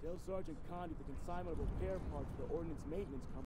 Tell Sergeant Condi the consignment of repair parts for the Ordnance Maintenance Company